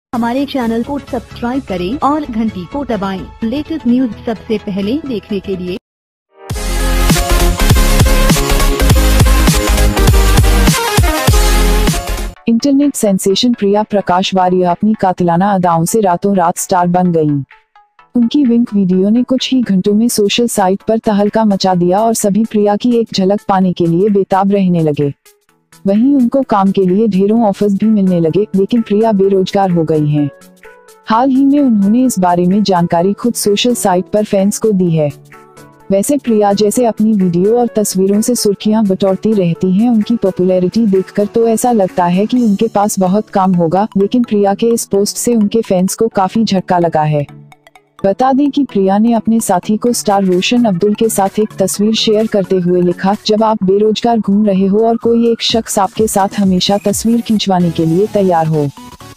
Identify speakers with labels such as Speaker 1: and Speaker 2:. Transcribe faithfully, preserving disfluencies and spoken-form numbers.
Speaker 1: हमारे चैनल को सब्सक्राइब करें और घंटी को दबाएं। लेटेस्ट न्यूज सबसे पहले देखने के लिए।
Speaker 2: इंटरनेट सेंसेशन प्रिया प्रकाश वारिया अपनी कातिलाना अदाओं से रातों रात स्टार बन गईं। उनकी विंक वीडियो ने कुछ ही घंटों में सोशल साइट पर तहलका मचा दिया और सभी प्रिया की एक झलक पाने के लिए बेताब रहने लगे। वहीं उनको काम के लिए ढेरों ऑफर्स भी मिलने लगे, लेकिन प्रिया बेरोजगार हो गई हैं। हाल ही में उन्होंने इस बारे में जानकारी खुद सोशल साइट पर फैंस को दी है। वैसे प्रिया जैसे अपनी वीडियो और तस्वीरों से सुर्खियां बटोरती रहती हैं, उनकी पॉपुलैरिटी देखकर तो ऐसा लगता है कि उनके पास बहुत काम होगा, लेकिन प्रिया के इस पोस्ट से उनके फैंस को काफी झटका लगा है। बता दें कि प्रिया ने अपने साथी को स्टार रोशन अब्दुल के साथ एक तस्वीर शेयर करते हुए लिखा, जब आप बेरोजगार घूम रहे हो और कोई एक शख्स आपके साथ हमेशा तस्वीर खिंचवाने के लिए तैयार हो।